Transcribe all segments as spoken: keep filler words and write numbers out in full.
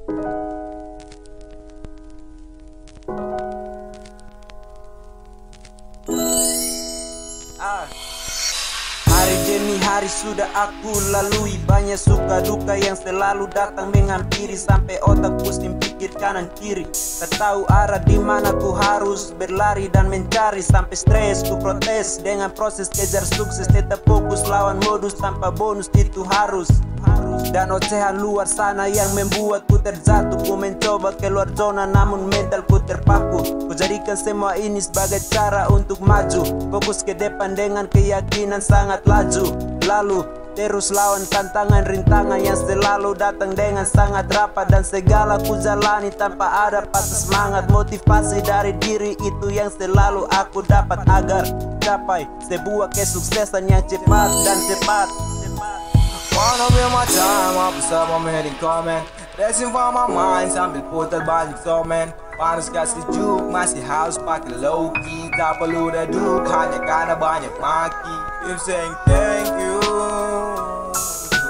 Ah. Hari demi hari sudah aku lalui, banyak suka duka yang selalu datang menghampiri, sampai otak pusing pikir kanan kiri, tak tahu arah di mana ku harus berlari dan mencari, sampai stres ku protes dengan proses kejar sukses, tetap fokus lawan modus tanpa bonus itu harus. Dan ocehan luar sana yang membuatku terjatuh, ku mencoba keluar zona namun mentalku terpaku. Ku jadikan semua ini sebagai cara untuk maju, fokus ke depan dengan keyakinan sangat laju. Lalu terus lawan tantangan rintangan yang selalu datang dengan sangat rapat, dan segala ku jalani tanpa ada patah semangat. Motivasi dari diri itu yang selalu aku dapat agar capai sebuah kesuksesan yang cepat dan cepat. Wanna be my time, apa sama meheading comment, racing for my mind sambil putar balik somen. Panas gak sejuk, masih harus pakai low key, tak perlu reduk hanya karena banyak maki. Keep saying thank you to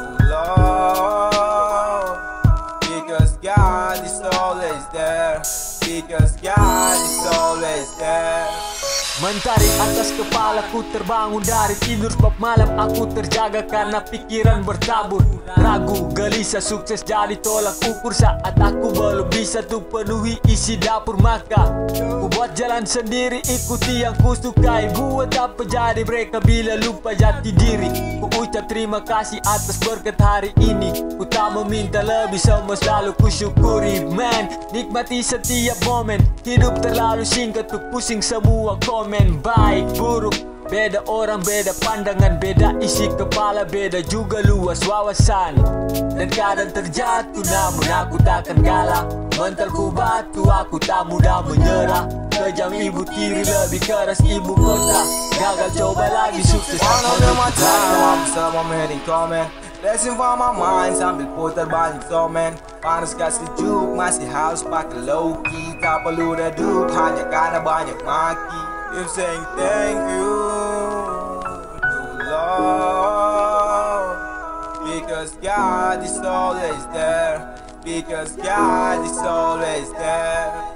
Lord, because God is always there, because God is always there. Mentari atas kepalaku terbangun dari tidur, sebab malam aku terjaga karena pikiran bertabur. Ragu, gelisah, sukses jadi tolak ukur saat aku belum bisa tuh penuhi isi dapur. Maka ku buat jalan sendiri, ikuti yang ku sukai. Buat apa jadi mereka bila lupa jati diri. Ku ucap terima kasih atas berkat hari ini, ku tak meminta lebih, semua selalu ku syukuri. Man, nikmati setiap momen, hidup terlalu singkat tuh pusing semua komen. Baik buruk beda orang, beda pandangan, beda isi kepala, beda juga luas wawasan. Dan kadang terjatuh namun aku takkan kalah, mentalku batu aku tak mudah menyerah. Kejam ibu tiri lebih keras ibu kota, gagal coba lagi sukses. Wanna be my time, apa sama meheading comment, racing for my mind sambil putar balik somen. Panas gak sejuk, masih harus pakai low key, tak perlu reduk hanya karena banyak maki. Keep saying thank you to Lord, because God is always there, because God is always there.